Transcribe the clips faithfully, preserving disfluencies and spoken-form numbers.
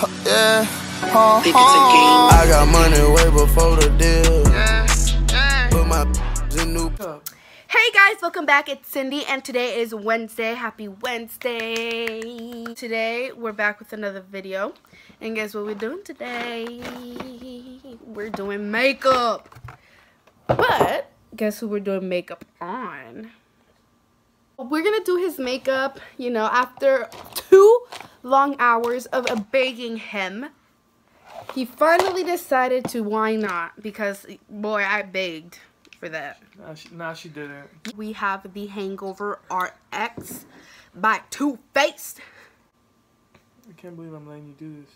Yeah, huh, huh. I got money way before the deal. Yeah, yeah. Put my in new. Hey guys, welcome back. It's Cindy, and today is Wednesday. Happy Wednesday. Today we're back with another video, and guess what we're doing today? We're doing makeup. But guess who we're doing makeup on? We're gonna do his makeup, you know, after two long hours of begging him. He finally decided to. Why not? Because boy, I begged for that. Nah, she, nah, she didn't. We have the Hangover R X by Too Faced. I can't believe I'm letting you do this.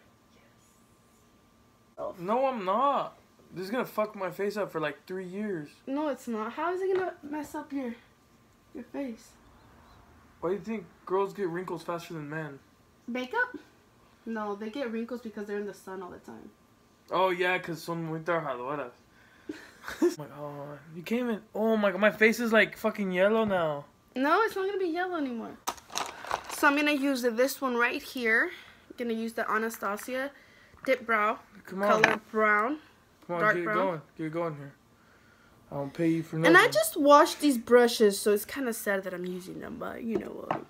Yes. No, I'm not. This is gonna fuck my face up for like three years. No, it's not. How is it gonna mess up your your face? Why do you think girls get wrinkles faster than men? Makeup? No, they get wrinkles because they're in the sun all the time. Oh yeah, cause son muy trabajadoras. Oh my god, you can't even. Oh my god, my face is like fucking yellow now. No, it's not gonna be yellow anymore. So I'm gonna use this one right here. I'm gonna use the Anastasia Dip Brow. Come on. Color brown. Come on, dark get it brown. going. Get it going here. I don't pay you for nothing. And I just washed these brushes, so it's kind of sad that I'm using them, but you know what.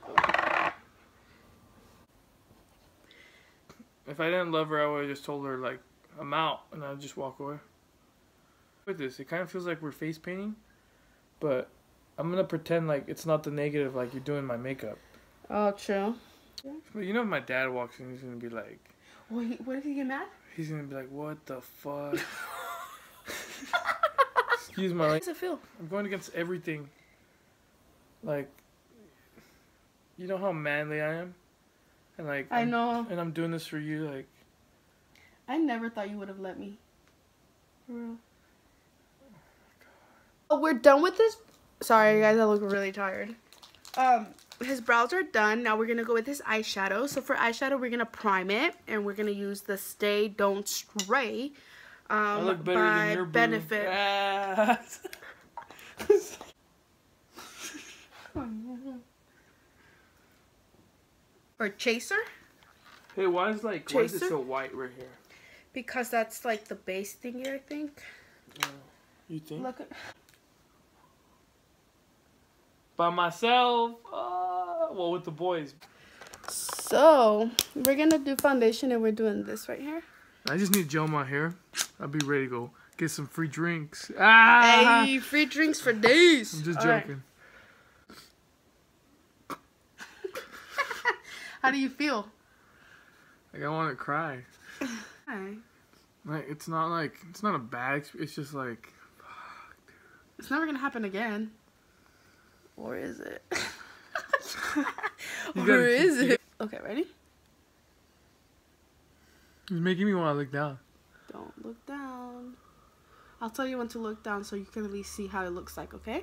If I didn't love her, I would have just told her, like, I'm out, and I'd just walk away. With this, it kind of feels like we're face painting, but I'm going to pretend like it's not the negative, like you're doing my makeup. Oh, true. But you know if my dad walks in, he's going to be like... What, what if he get mad? He's going to be like, what the fuck? Excuse my language. How does it feel? I'm going against everything. Like, you know how manly I am? And like, I I'm, know. And I'm doing this for you, like... I never thought you would have let me. For real. Oh, we're done with this. Sorry, guys, I look really tired. Um, his brows are done. Now we're going to go with his eyeshadow. So for eyeshadow, we're going to prime it. And we're going to use the Stay Don't Stray um, I look better by than your Benefit. Ah. Or Chaser. Hey, why is like why is it Chaser? so white right here? Because that's like the base thingy, I think. Uh, you think? Look at... By myself. Uh, well, with the boys. So, we're going to do foundation, and we're doing this right here. I just need gel in my hair. I'll be ready to go get some free drinks. Ah! Hey, free drinks for days. I'm just All joking. Right. How do you feel? Like I want to cry. Hi. Like it's not like it's not a bad. It's just like. Fuck, dude. It's never gonna happen again. Or is it? Or is it? Okay, ready? It's making me want to look down. Don't look down. I'll tell you when to look down so you can at least see how it looks like, okay?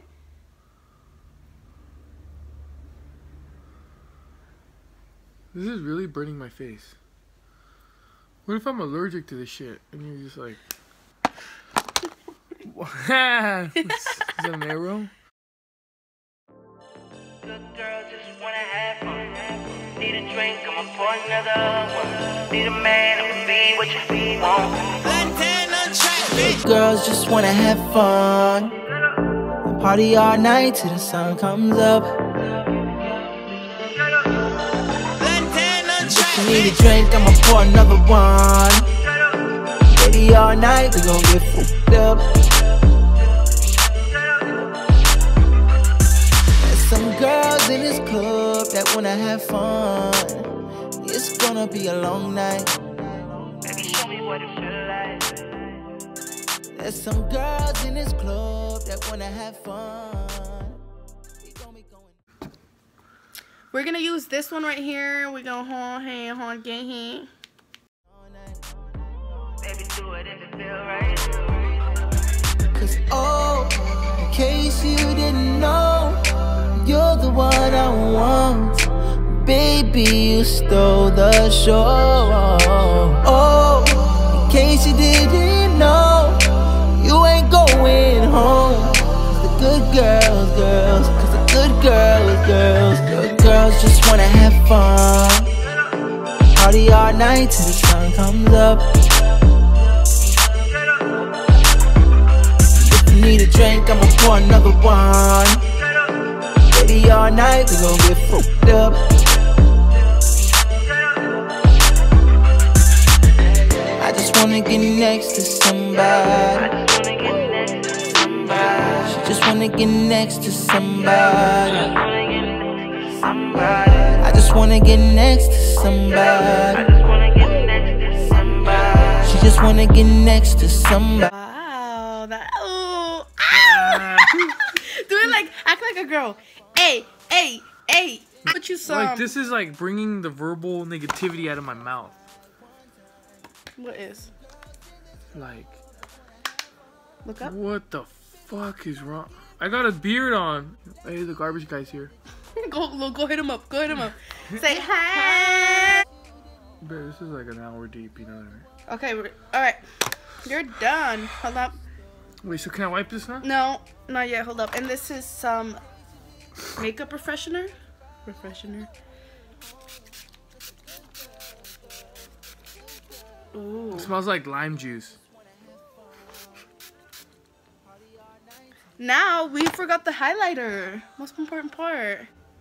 This is really burning my face. What if I'm allergic to this shit and you're just like... is that an arrow? Good girl just wanna have fun. Need a drink, I'ma pour another one. Need a man, I'ma be what you want. Good girls just wanna have fun and party all night till the sun comes up. If you need a drink, I'ma pour another one. Ready all night, we gon' get fucked up. There's some girls in this club that wanna have fun. It's gonna be a long night. Baby, show me what it feel like. There's some girls in this club that wanna have fun. We gon' be going. We're gonna use this one right here. We're gonna hold hand, hold get hand. Baby, do it if it feel right. Cause oh, in case you didn't know, you're the one I want. Baby, you stole the show. Oh, in case you didn't know, you ain't going home. Cause the good girls, girls, cause the good girls, girls, good girls just wanna have fun. Party all night till the sun comes up. If you need a drink, I'ma pour another one. Baby, all night we gon' get fucked up. I just wanna get next to somebody. She just wanna get next to somebody. I just wanna get next to somebody. She just wanna get next to somebody. Wow, that oh, ah! Do it like act like a girl. Hey, hey, hey. What you saw? Like this is like bringing the verbal negativity out of my mouth. What is? Like, Look up. what the fuck is wrong? I got a beard on. Hey, the garbage guy's here. go, go, go hit him up. Go hit him up. Say hi. Bro, this is like an hour deep, you know what I mean? Okay, we're, all right. You're done. Hold up. Wait, so can I wipe this now? No, not yet. Hold up. And this is some makeup refreshener. Refreshener. Ooh. It smells like lime juice. Now we forgot the highlighter. Most important part.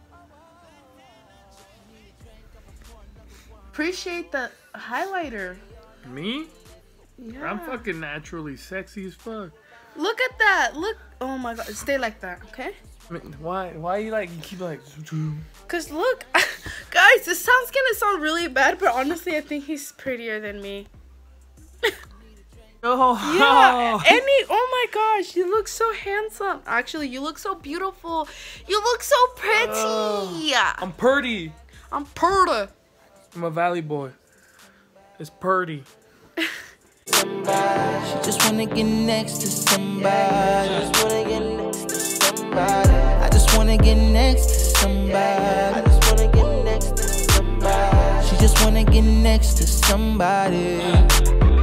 Appreciate the highlighter. Me? Yeah. I'm fucking naturally sexy as fuck. Look at that. Look. Oh my god. Stay like that, okay? I mean, why? Why you like you keep like? Cause look, guys, this sounds gonna sound really bad, but honestly, I think he's prettier than me. Oh. Yeah, and he, oh my gosh, you look so handsome. Actually, you look so beautiful. You look so pretty. Uh, I'm purty. I'm pretty. I'm a valley boy. It's purty. Somebody. She just wanna get next to somebody. She just wanna get next to somebody. I just wanna get next to somebody. I just wanna get next to somebody. She just wanna get next to somebody.